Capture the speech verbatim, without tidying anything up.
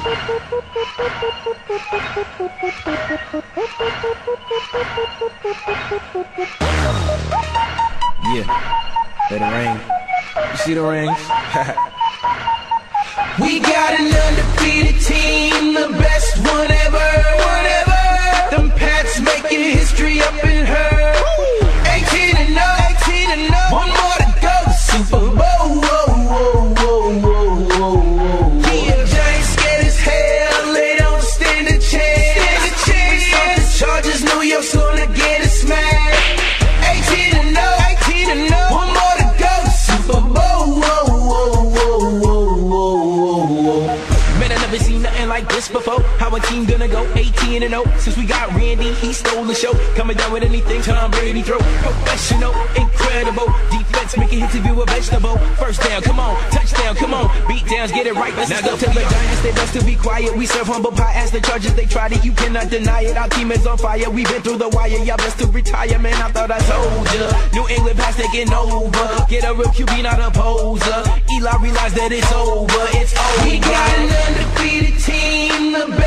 Yeah, let it rain. You see the rings? We got an undefeated team, the best one ever, one ever. Them Pats making history up in her. eighteen and oh, eighteen and oh. One more to go to Super Bowl. Whoa, whoa, whoa, whoa, whoa, whoa. Yeah, Giants scared as hell, they don't stand a chance. Stand a chance. The Chargers, New York's gonna get a smash. eighteen and oh, eighteen and oh. One more to go to Super Bowl. Whoa, whoa, whoa, whoa, whoa, whoa. Man, I never seen nothing like this before. How a team gonna go eighteen and oh? Since we got Randy, he stole the show. Coming down with anything Tom Brady throw. Professional, incredible. Defense making hits if you a vegetable. First down, come on. Touchdown, come on. Beat downs, get it right. Let's now go to the Giants, they best to be quiet. We serve humble pie as the Chargers, they tried it. You cannot deny it. Our team is on fire. We've been through the wire. Y'all best to retire, man. I thought I told ya. New England pass taking over. Get a real Q B, not a poser. Eli realized that it's over. It's over. We got an undefeated team, the best.